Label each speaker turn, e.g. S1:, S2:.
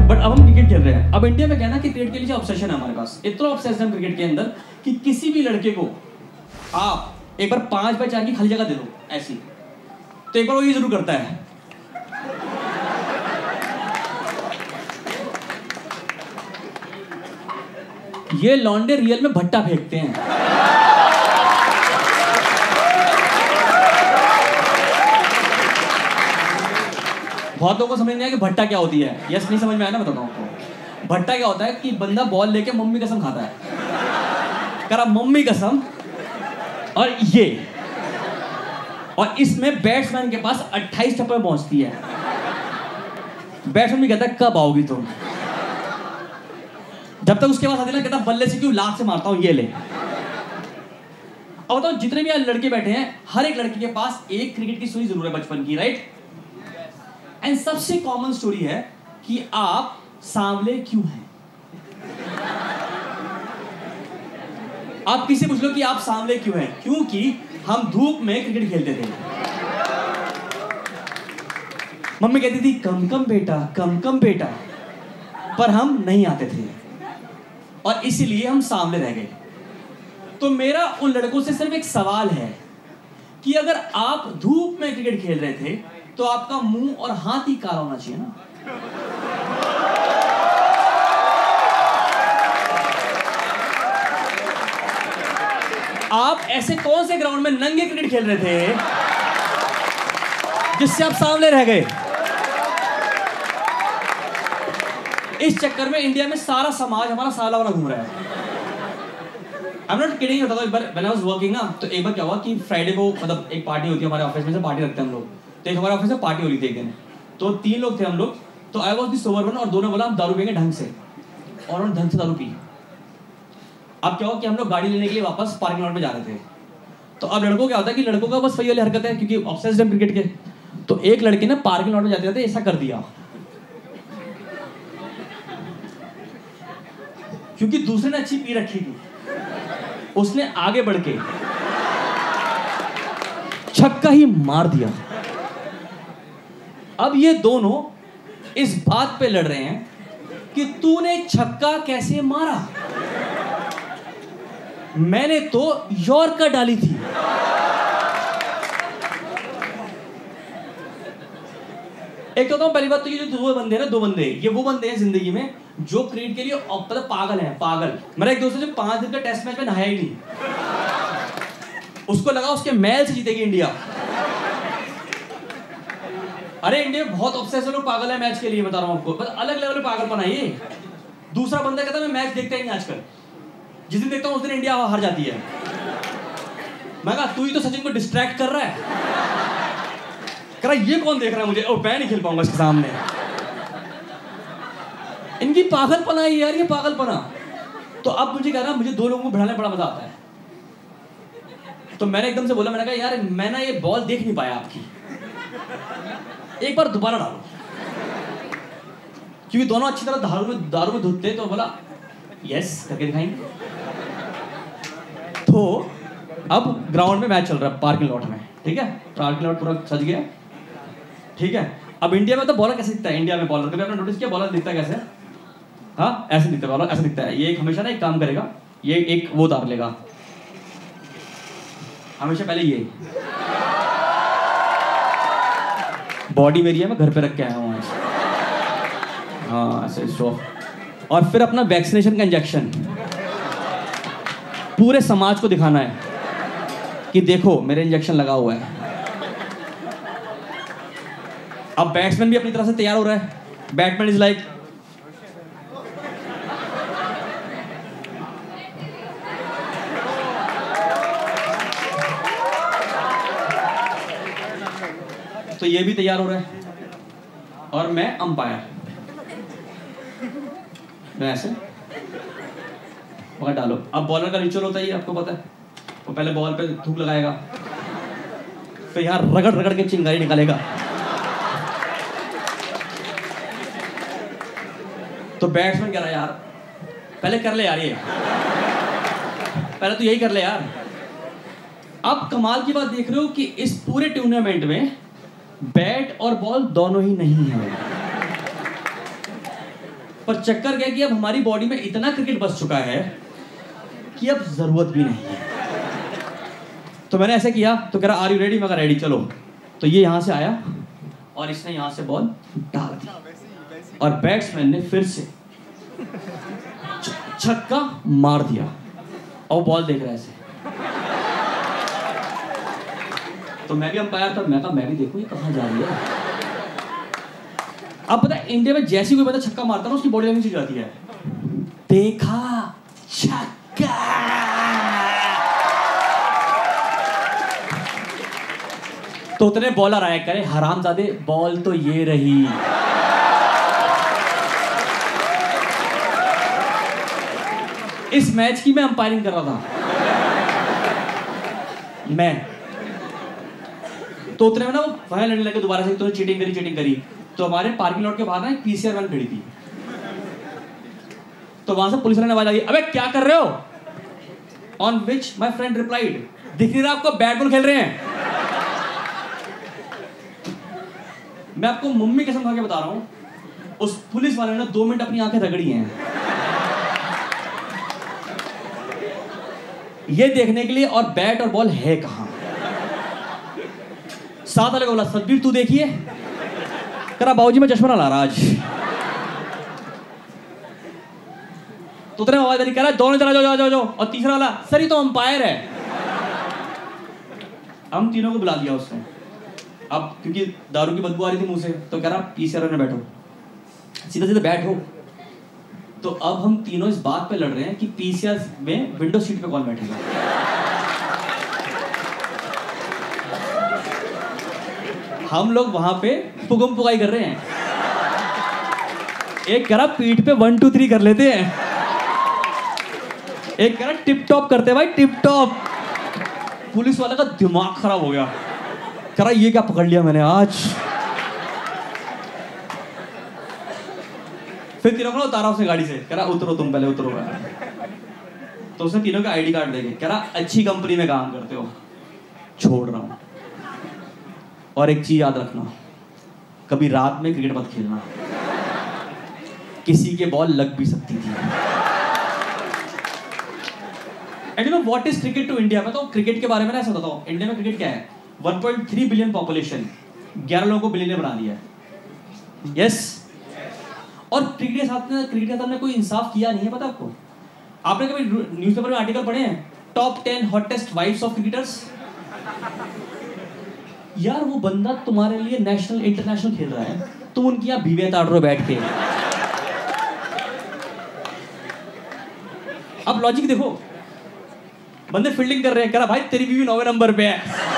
S1: But अब हम cricket खेल रहे हैं। अब इंडिया में कहना कि क्रिकेट के लिए ऑब्सेशन है हमारे पास, इतना ऑब्सेशन है क्रिकेट के अंदर कि किसी भी लड़के को आप एक बार 5x4 की खाली जगह दे दो ऐसी, तो एक बार वो ये जरूर करता है। ये लौंडे रियल में भट्टा फेंकते हैं। बहुत लोगों को समझ नहीं आया कि भट्टा क्या होती है। यस, नहीं समझ में आया ना, बताता हूँ आपको। भट्टा क्या होता है कि बंदा बॉल लेके मम्मी कसम खाता है, करा मम्मी कसम। और ये, और इसमें बैट्समैन के पास 28 टप्पे पहुंचती है। बैट्समैन भी कहता है कब आओगी तुम। जब तक उसके पास आती ना, कहता बल्ले से क्यों लात से मारता हूं, ये ले। अब बताओ, जितने भी लड़के बैठे हैं, हर एक लड़के के पास एक क्रिकेट की स्टोरी जरूर है बचपन की, राइट। एंड सबसे कॉमन स्टोरी है कि आप सांवले क्यों हैं। आप किसी पूछ लो कि आप सांवले क्यों हैं, क्योंकि हम धूप में क्रिकेट खेलते थे। मम्मी कहती थी कम कम बेटा, कम कम बेटा, पर हम नहीं आते थे और इसीलिए हम सांवले रह गए। तो मेरा उन लड़कों से सिर्फ एक सवाल है कि अगर आप धूप में क्रिकेट खेल रहे थे तो आपका मुंह और हाथ ही काला होना चाहिए ना। आप ऐसे कौन से ग्राउंड में नंगे क्रिकेट खेल रहे थे जिससे आप सांवले रह गए। इस चक्कर में इंडिया में सारा समाज हमारा साला वाला घूम रहा है। I'm not kidding, बताता हूं। एक बार when I was working ना, तो एक बार क्या हुआ कि फ्राइडे को मतलब एक पार्टी होती है हमारे ऑफिस में, से पार्टी रखते हैं हम लोग। तो एक हमारे ऑफिस में पार्टी हो रही थी एक दिन, तो 3 लोग थे हम लोग। तो I was the sober one, और दोनों बोला हम दारू पियेंगे ढंग से, और उन्होंने ढंग से दारू पी। अब क्या हुआ कि हम लोग गाड़ी लेने के लिए वापस पार्किंग लॉट में जा रहे थे। तो अब लड़कों क्या होता है कि लड़कों का बस वही वाली हरकत है, क्योंकि ऑब्सेस्ड है क्रिकेट के। तो एक लड़के ने पार्किंग लॉट में जाते जाते ऐसा कर दिया, क्योंकि दूसरे ने अच्छी पी रखी थी, उसने आगे बढ़ के छक्का ही मार दिया। अब ये दोनों इस बात पे लड़ रहे हैं कि तूने छक्का कैसे मारा। मैंने तो यॉर्कर डाली थी। एक तो पहली बात तो ये जो 2 बंदे हैं ना, 2 बंदे, ये वो बंदे हैं जिंदगी में जो क्रिकेट के लिए पागल हैं, पागल। मेरा एक दोस्त है जो 5 दिन का टेस्ट मैच में नहाया ही नहीं। उसको लगा उसके मैल से जीतेगी इंडिया। अरे इंडिया में बहुत ऑब्सेसिव लोग पागल है मैच के लिए, बता रहा हूं आपको, बस अलग लेवल पे पागलपन है ये। दूसरा बंदा कहता है मैं मैच देखता ही नहीं आजकल, जिस दिन देखता हूं उस दिन इंडिया हार जाती है। मैं कहा तू ही तो सचिन को डिस्ट्रैक्ट कर रहा है। कह रहा ये कौन देख रहा है मुझे, ओ मैं नहीं खेल पाऊंगा इसके सामने। इनकी पागलपना है यार, ये पागलपना। तो अब मुझे कह रहा मुझे 2 लोगों को भिड़ाने में बड़ा मजा आता है। तो मैंने एकदम से बोला, मैंने कहा यार मैं ना ये बॉल देख नहीं पाया आपकी, एक बार दोबारा डालो, क्योंकि दोनों अच्छी तरह दारू में धुलते। तो बोला यस करके दिखाएंगे। तो अब ग्राउंड में मैच चल रहा है पार्किंग लॉट में, ठीक है, पार्किंग लॉट पूरा सज गया, ठीक है। अब इंडिया में तो बॉलर कैसे दिखता है, इंडिया में बॉलर कभी आपने नोटिस किया बॉलर दिखता है कैसे? हाँ ऐसे दिखता है बॉलर, ऐसे दिखता है। ये एक हमेशा ना एक काम करेगा, ये एक वो उतार लेगा हमेशा, पहले ये बॉडी मेरी है, मैं घर पे रख के आया हूँ। हाँ ऐसे शो, और फिर अपना वैक्सीनेशन का इंजेक्शन पूरे समाज को दिखाना है कि देखो मेरे इंजेक्शन लगा हुआ है। अब बैट्समैन भी अपनी तरह से तैयार हो रहा है। बैट्समैन इज लाइक तो ये भी तैयार हो रहा है, और मैं अंपायर, मैं ऐसे मगर डालो। अब बॉलर का रिचुअल होता है, आपको पता है, वो पहले बॉल पे थूक लगाएगा, फिर यहाँ रगड़ रगड़ के चिंगारी निकालेगा। तो बैट्समैन कह रहा है यार पहले कर ले यार, ये पहले तो यही कर ले यार। अब कमाल की बात देख रहे हो कि इस पूरे टूर्नामेंट में बैट और बॉल दोनों ही नहीं है। पर चक्कर क्या कि अब हमारी बॉडी में इतना क्रिकेट बस चुका है कि अब जरूरत भी नहीं है। तो मैंने ऐसे किया, तो कह रहा आर यू रेडी? मैं कहा रेडी, चलो। तो ये यहाँ से आया और इसने यहाँ से बॉल डाल दी और बैट्समैन ने फिर से छक्का मार दिया और बॉल देख रहा है ऐसे। तो मैं भी अंपायर था, मैं कहा मैं भी देखूं ये कहाँ जा रही है। अब पता है इंडिया में जैसी कोई बंदा छक्का मारता है ना उसकी बॉडी लैंग्वेज जाती है, देखा छक्का। तो उतने बॉलर आया करे हरामजादे बॉल तो ये रही। इस मैच की मैं अंपायरिंग कर रहा था मैं। तो उतने में ना वो वहां लड़ने लगे दोबारा से, तो चीटिंग करी। तो हमारे पार्किंग लॉट के बाहर ना एक पीसीआर वैन खड़ी थी। तो वहां से पुलिस वाले ने आवाज आई, अबे क्या कर रहे हो? On which my friend replied, दिख नहीं रहा आपको बैट बॉल खेल रहे हैं। मैं आपको मम्मी कसम खा के बता रहा हूं, उस पुलिस वाले ने 2 मिनट अपनी आंखें रगड़ी हैं ये देखने के लिए, और बैट और बॉल है कहां। साथ वाले को बोला, सतबीर तू देखिए। करा बाबूजी मैं चश्मा ना ला रहा आज। तो उतने आवाज कह रहा दोनों तरह जाओ। और तीसरा वाला, सर ये तो अंपायर है। हम तीनों को बुला दिया उसने। अब क्योंकि दारू की बदबू आ रही थी मुंह से, तो कह रहा पीसीआर में बैठो, सीधा बैठो। तो अब हम तीनों इस बात पे लड़ रहे हैं कि पीसीआर में विंडो सीट पे कौन बैठेगा। हम लोग वहां पे पुगम पुगाई कर रहे हैं। एक कह रहा पीठ पे 1 2 3 कर लेते हैं, एक कह रहा टिप टॉप करते हैं भाई, टिप टॉप। पुलिस वाले का दिमाग खराब हो गया, कह रहा ये क्या पकड़ लिया मैंने आज। फिर तीनों को उतारा उसने गाड़ी से, कह रहा उतरो तुम पहले उतरो। तो उसने तीनों का आईडी कार्ड देके कह रहा अच्छी कंपनी में काम करते हो, छोड़ रहा हूं। और एक चीज याद रखना, कभी रात में क्रिकेट मत खेलना, किसी के बॉल लग भी सकती थी। And you know what is cricket to India? मैं तो क्रिकेट के बारे में ऐसा बताता हूं, इंडिया में क्रिकेट क्या है, 1.3 बिलियन पॉपुलेशन, 11 लोगों को बिलियनर बना दिया है। यस और क्रिकेट के साथ में कोई इंसाफ किया नहीं है, पता आपको? आपने कभी न्यूज़पेपर में आर्टिकल पढ़े हैं, top 10 hottest wives of cricketers? यार वो बंदा तुम्हारे लिए नेशनल इंटरनेशनल खेल रहा है, तुम उनकी यहाँ बीवे ताड़ रहे हो बैठ के। अब लॉजिक देखो, बंदे फील्डिंग कर रहे हैं, कह रहा भाई तेरी बीवी 9वें नंबर पे है।